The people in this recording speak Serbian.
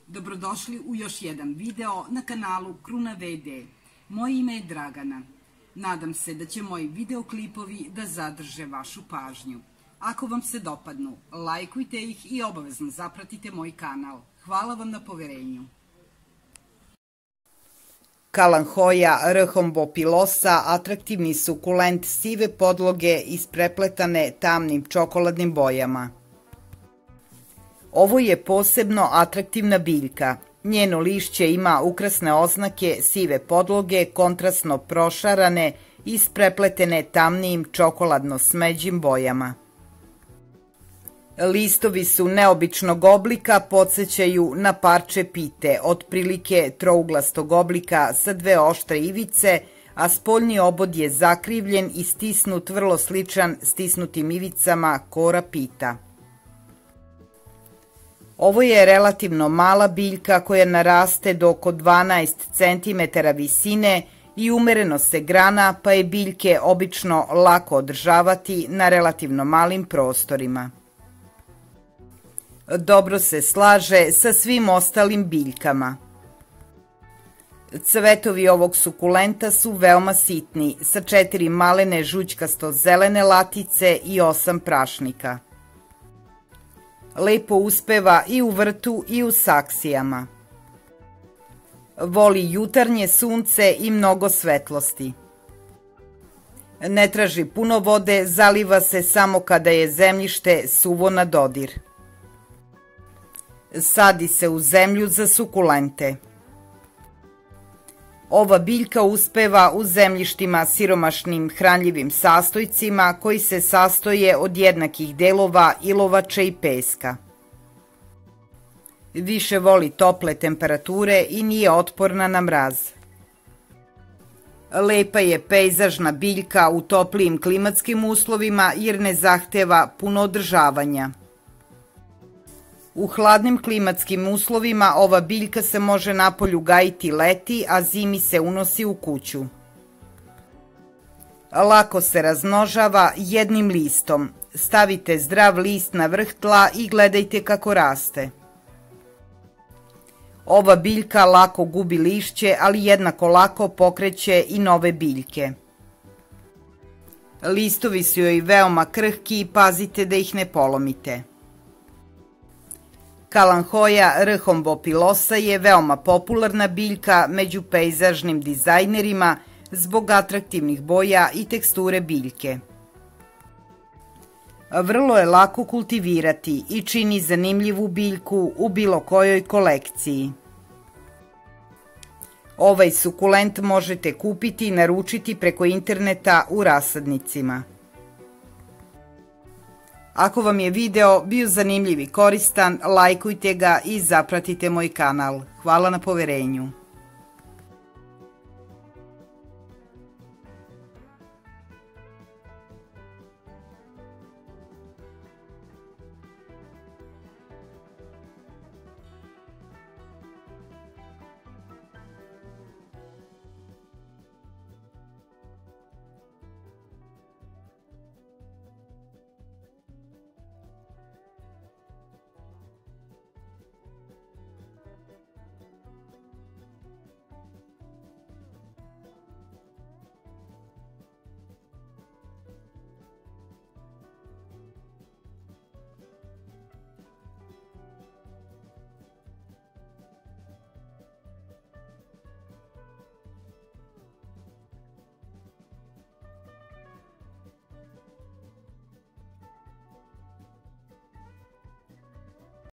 Dobrodošli u još jedan video na kanalu Kruna VD. Moje ime je Dragana. Nadam se da će moji videoklipovi da zadrže vašu pažnju. Ako vam se dopadnu, lajkujte ih i obavezno zapratite moj kanal. Hvala vam na poverenju. Kalanchoja rhombopilosa atraktivni sukulent sive podloge isprepletane tamnim čokoladnim bojama. Ovo je posebno atraktivna biljka. Njeno lišće ima ukrasne oznake sive podloge, kontrastno prošarane, isprepletene tamnijim čokoladno-smeđim bojama. Listovi su neobičnog oblika, podsećaju na parče pite, otprilike trouglastog oblika sa dve oštre ivice, a spoljni obod je zakrivljen i stisnut vrlo sličan stisnutim ivicama kora pita. Ovo je relativno mala biljka koja naraste do oko 12 cm visine i umereno se grana, pa je biljke obično lako održavati na relativno malim prostorima. Dobro se slaže sa svim ostalim biljkama. Cvetovi ovog sukulenta su veoma sitni, sa 4 malene žućkasto-zelene latice i 8 prašnika. Lepo uspeva i u vrtu i u saksijama. Voli jutarnje sunce i mnogo svetlosti. Ne traži puno vode, zaliva se samo kada je zemljište suvo na dodir. Sadi se u zemlju za sukulente. Ova biljka uspeva u zemljištima siromašnim hranljivim sastojcima koji se sastoje od jednakih delova ilovače i peska. Više voli tople temperature i nije otporna na mraz. Lepa je pejzažna biljka u toplijim klimatskim uslovima jer ne zahteva puno održavanja. U hladnim klimatskim uslovima ova biljka se može napolju gajiti leti, a zimi se unosi u kuću. Lako se razmnožava jednim listom. Stavite zdrav list na vrh tla i gledajte kako raste. Ova biljka lako gubi lišće, ali jednako lako pokreće i nove biljke. Listovi su joj veoma krhki i pazite da ih ne polomite. Kalanchoja rhombopilosa je veoma popularna biljka među pejzažnim dizajnerima zbog atraktivnih boja i teksture biljke. Vrlo je lako kultivirati i čini zanimljivu biljku u bilo kojoj kolekciji. Ovaj sukulent možete kupiti i naručiti preko interneta u rasadnicima. Ako vam je video bio zanimljiv i koristan, lajkujte ga i zapratite moj kanal. Hvala na poverenju.